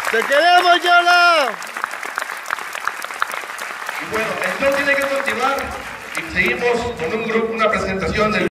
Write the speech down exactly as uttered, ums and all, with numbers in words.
¡Te queremos, Yola! Y bueno, esto tiene que continuar y seguimos con un grupo, una presentación del